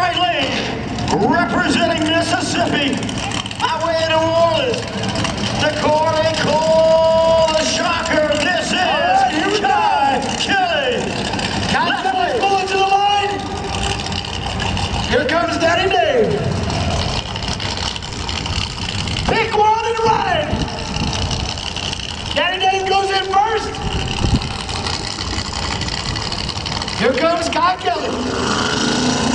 right lane, representing Mississippi, highway to New Orleans, the Corey Cole, the Shocker. This is Kye Kelley. Kye Kelley pulling to the line. Here comes Daddy Dave. Pick one and ride. Daddy Dave goes in first. Here comes Kye Kelley.